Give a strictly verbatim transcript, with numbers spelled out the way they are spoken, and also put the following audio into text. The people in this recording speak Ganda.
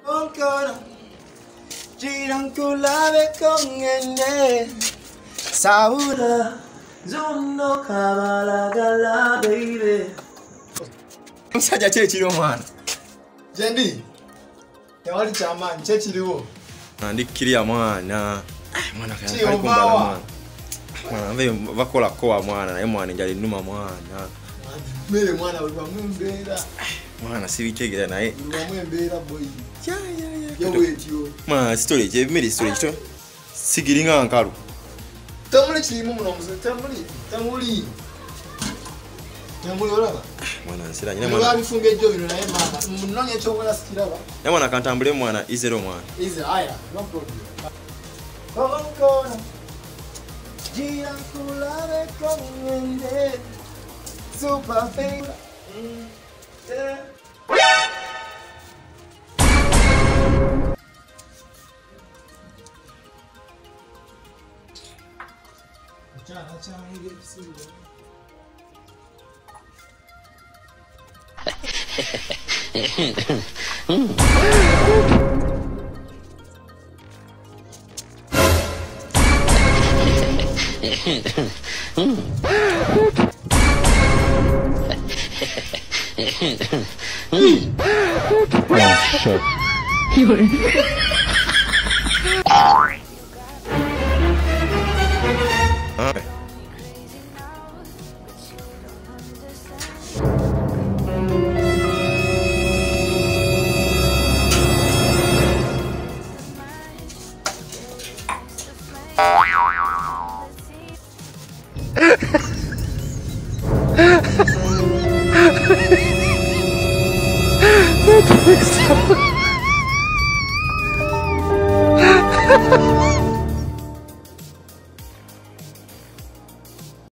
Ancora gira ancora con ende Saura Zono kabala gala baby Musajja kyekiri omwana Jendi Yawali chama nchekiriwo Andikiriya mwana mwana Chi, kaya kumbala ovawa? mwana mwana mbe bakola kowa mwana naye mwana njali numa mwana Mere mwana uli bamwembera mwana sibitegera naye uli bamwembera boy ya ya ya yawetyo mwana story je mere story kito sigiringa nkalu Tamuli kirimu muno muze tamuli tamuli Tamuli olaba mwana nsira nyina mwana mwana bifumbe jjo bino naye mwana munonye kyokola sikiraba ya mwana kantambule mwana izero mwana Ize aya no problem Ancora gira ancora con ende Super baby Mm, yeah. Chana chana ile kisibu Oh shit. ah Ha ha ha!